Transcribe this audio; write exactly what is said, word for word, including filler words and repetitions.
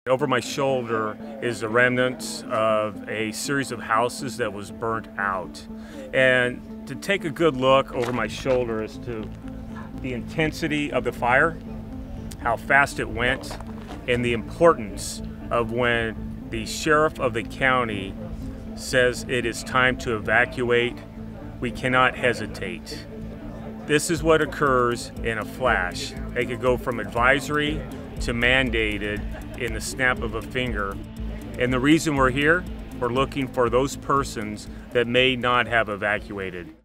Over my shoulder is the remnants of a series of houses that was burnt out. And to take a good look over my shoulder as to the intensity of the fire, how fast it went, and the importance of when the sheriff of the county says it is time to evacuate, we cannot hesitate. This is what occurs in a flash. They could go from advisory to mandated in the snap of a finger. And the reason we're here, we're looking for those persons that may not have evacuated.